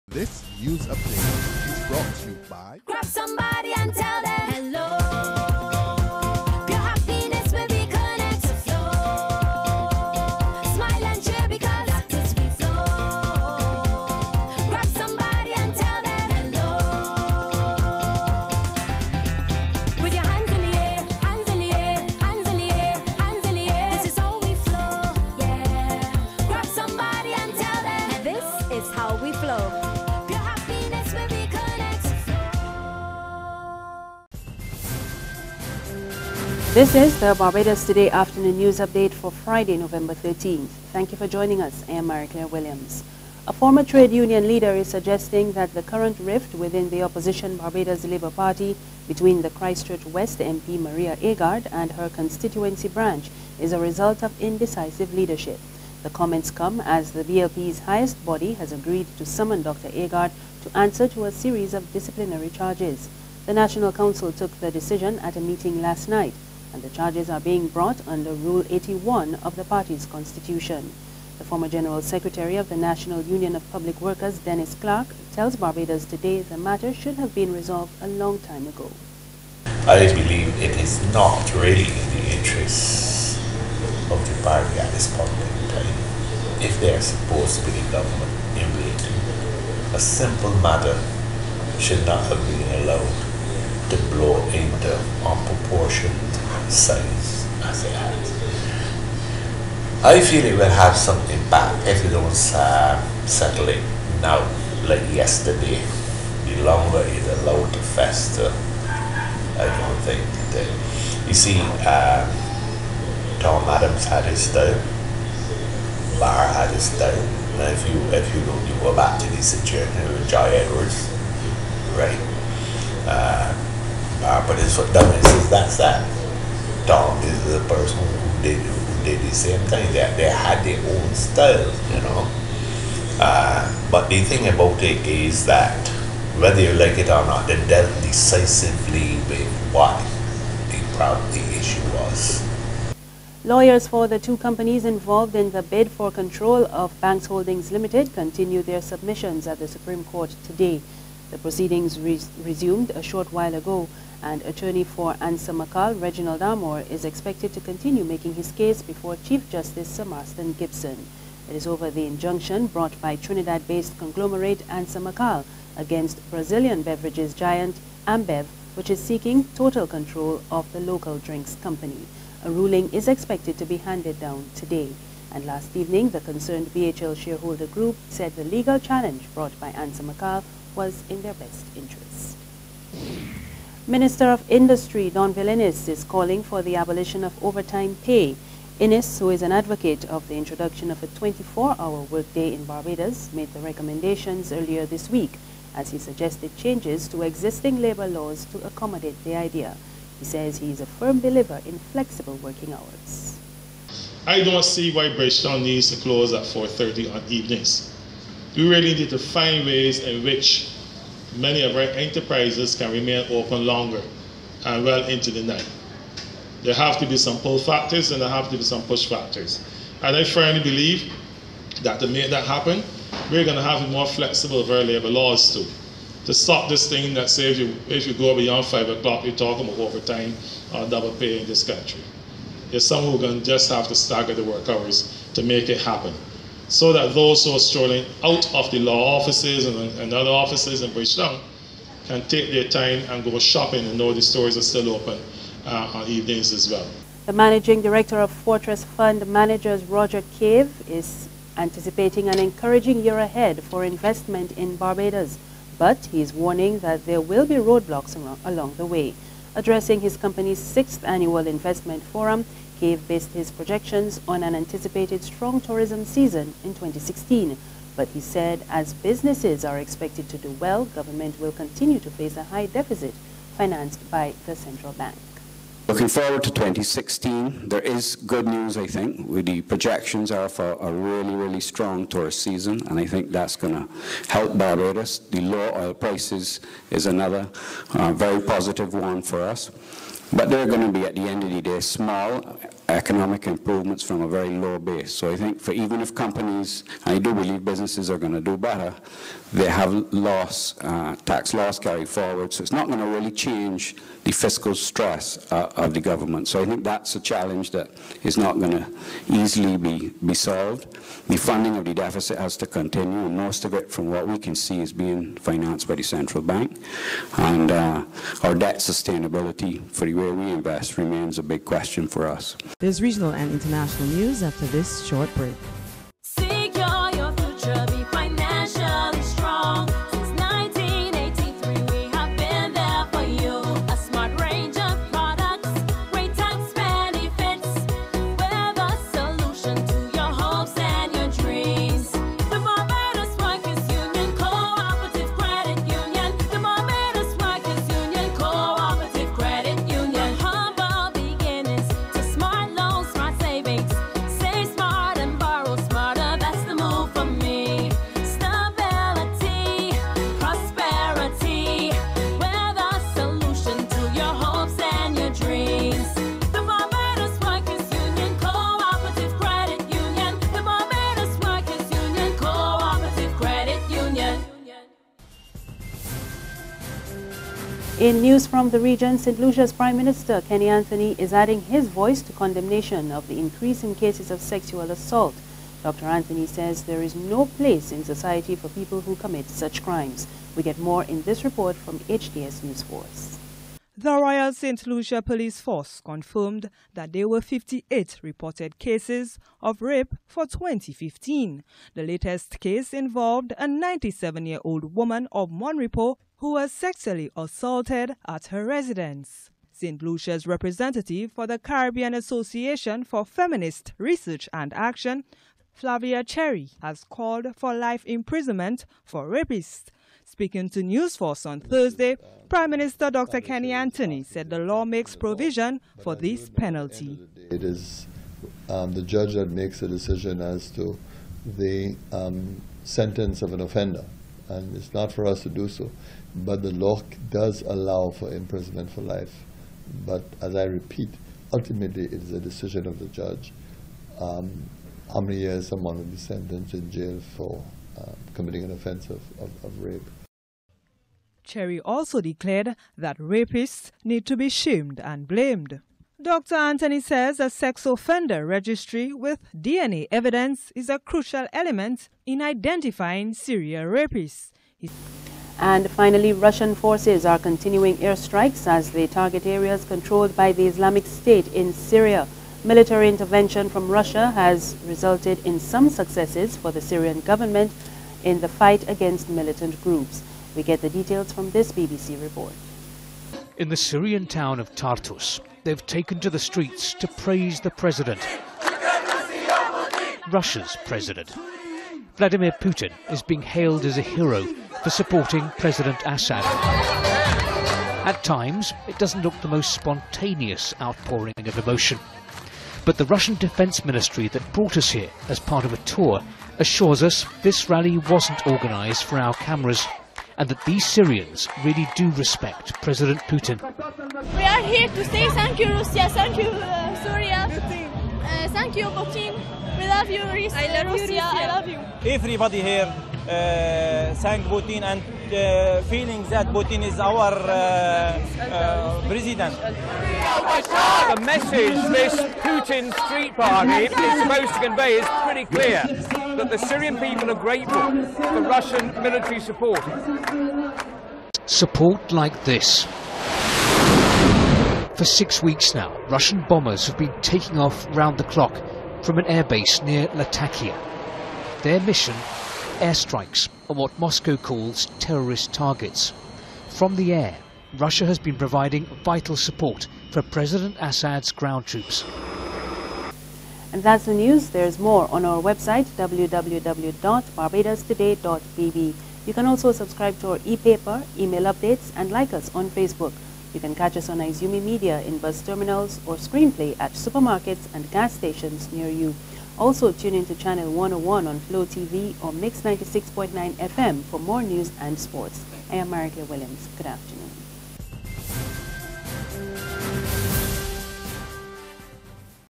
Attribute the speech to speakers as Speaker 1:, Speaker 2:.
Speaker 1: This news update is brought to you by
Speaker 2: Grab somebody and tell them hello. Your happiness will be connected to flow. Smile and cheer because that is we flow. Grab somebody and tell them hello. With your hands in the air, hands in the air, hands in the air, hands in the air. This is how we flow, yeah. Grab somebody and tell them this is how we flow.
Speaker 3: This is the Barbados Today afternoon news update for Friday, November 13th. Thank you for joining us. I am Mary-Claire Williams. A former trade union leader is suggesting that the current rift within the opposition Barbados Labour Party between the Christchurch West MP Maria Agard and her constituency branch is a result of indecisive leadership. The comments come as the BLP's highest body has agreed to summon Dr. Agard to answer to a series of disciplinary charges. The National Council took the decision at a meeting last night, and the charges are being brought under Rule 81 of the party's constitution. The former General Secretary of the National Union of Public Workers, Clarke, tells Barbados Today the matter should have been resolved a long time ago.
Speaker 4: I believe it is not really in the interests of the party at this point in time. If they are supposed to be the government in waiting, a simple matter should not have been allowed to blow into unproportioned size as it has. I feel it will have some impact if we don't settle it now like yesterday. The longer it allowed to fester, I don't think that. You see, Tom Adams had his style, Barr had his style. Now if you go back to the situation with Joy Edwards, right? Barr put his foot down and says that's that. Tom is the person who did the same thing. They had their own style, you know. But the thing about it is that whether you like it or not, they dealt decisively with what the issue was.
Speaker 3: Lawyers for the two companies involved in the bid for control of Banks Holdings Ltd continue their submissions at the Supreme Court today. The proceedings resumed a short while ago, and attorney for ANSA McAL, Reginald Armour, is expected to continue making his case before Chief Justice Sir Marston Gibson. It is over the injunction brought by Trinidad-based conglomerate ANSA McAL against Brazilian beverages giant Ambev, which is seeking total control of the local drinks company. A ruling is expected to be handed down today. And last evening, the concerned BHL shareholder group said the legal challenge brought by ANSA McAL was in their best interests. Minister of Industry Donville Inniss is calling for the abolition of overtime pay. Inniss, who is an advocate of the introduction of a 24-hour workday in Barbados, made the recommendations earlier this week as he suggested changes to existing labor laws to accommodate the idea. He says he is a firm believer in flexible working hours.
Speaker 5: I don't see why Bridgetown needs to close at 4:30 on evenings. We really need to find ways in which many of our enterprises can remain open longer and well into the night. There have to be some pull factors and there have to be some push factors. And I firmly believe that to make that happen, we're going to have more flexible of our labor laws too. To stop this thing that says if you go beyond 5 o'clock, you're talking about overtime or double pay in this country. There's some who are going to just have to stagger the work hours to make it happen, so that those who are strolling out of the law offices and other offices in Bridgetown can take their time and go shopping and know the stores are still open on evenings as well.
Speaker 3: The Managing Director of Fortress Fund Managers, Roger Cave, is anticipating an encouraging year ahead for investment in Barbados, but he is warning that there will be roadblocks along the way. Addressing his company's 6th annual investment forum, Cave based his projections on an anticipated strong tourism season in 2016. But he said as businesses are expected to do well, government will continue to face a high deficit financed by the central bank.
Speaker 6: Looking forward to 2016, there is good news, I think, with the projections are for a really strong tourist season, and I think that's going to help Barbados. The low oil prices is another very positive one for us. But they're going to be, at the end of the day, small economic improvements from a very low base. So I think for even if companies, I do believe businesses are going to do better, they have tax loss carry forward, so it's not going to really change the fiscal stress of the government. So I think that's a challenge that is not going to easily be solved. The funding of the deficit has to continue, and most of it, from what we can see, is being financed by the central bank. And our debt sustainability for the way we invest remains a big question for us.
Speaker 7: There's regional and international news after this short break.
Speaker 2: Secure your future, be financially strong. Since 1983, we have been there for you. A smart range of products, great tax benefits. We're the solution to your hopes and your dreams. The Barbados Workers Union Cooperative Credit Union. The Barbados Workers Union Cooperative Credit Union. Humble beginnings to smart loans, smart savings. Save smart and borrow smarter, that's the move for me. Stability, prosperity, we're the solution to your hopes and your dreams. The Barbados Workers Union Cooperative Credit Union. The Barbados Workers Union Cooperative Credit Union.
Speaker 3: In news from the region, St. Lucia's Prime Minister Kenny Anthony is adding his voice to condemnation of the increase in cases of sexual assault. Dr. Anthony says there is no place in society for people who commit such crimes. We get more in this report from HDS News Force.
Speaker 8: The Royal St. Lucia Police Force confirmed that there were 58 reported cases of rape for 2015. The latest case involved a 97-year-old woman of Monrepo who was sexually assaulted at her residence. St. Lucia's representative for the Caribbean Association for Feminist Research and Action, Flavia Cherry, has called for life imprisonment for rapists. Speaking to News Force on Thursday, Prime Minister Dr. Kenny Anthony said the law makes provision for this penalty.
Speaker 9: It is the judge that makes a decision as to the sentence of an offender, and it's not for us to do so. But the law does allow for imprisonment for life. But as I repeat, ultimately it is a decision of the judge how many years someone will be sentenced in jail for committing an offense of rape.
Speaker 8: Cherry also declared that rapists need to be shamed and blamed. Dr. Anthony says a sex offender registry with DNA evidence is a crucial element in identifying serial rapists.
Speaker 3: And finally, Russian forces are continuing airstrikes as they target areas controlled by the Islamic State in Syria. Military intervention from Russia has resulted in some successes for the Syrian government in the fight against militant groups. We get the details from this BBC report.
Speaker 10: In the Syrian town of Tartus, they've taken to the streets to praise the president. Russia's president. Vladimir Putin is being hailed as a hero for supporting President Assad. At times, it doesn't look the most spontaneous outpouring of emotion. But the Russian Defense Ministry that brought us here as part of a tour assures us this rally wasn't organised for our cameras and that these Syrians really do respect President Putin.
Speaker 11: We are here to say thank you Russia, thank you Syria, thank you Putin, we love you Russia, I love you.
Speaker 12: Everybody here thank Putin and feeling that Putin is our president.
Speaker 13: The message this Putin street party is supposed to convey is pretty clear, that the Syrian people are grateful for Russian military support.
Speaker 10: Support like this. For 6 weeks now, Russian bombers have been taking off round the clock from an airbase near Latakia. Their mission, airstrikes on what Moscow calls terrorist targets. From the air, Russia has been providing vital support for President Assad's ground troops.
Speaker 3: And that's the news. There's more on our website, www.barbadostoday.bb. You can also subscribe to our e-paper, email updates, and like us on Facebook. You can catch us on Izumi Media in bus terminals or screenplay at supermarkets and gas stations near you. Also tune in to Channel 101 on Flow TV or Mix 96.9 FM for more news and sports. I am Marika Williams. Good afternoon.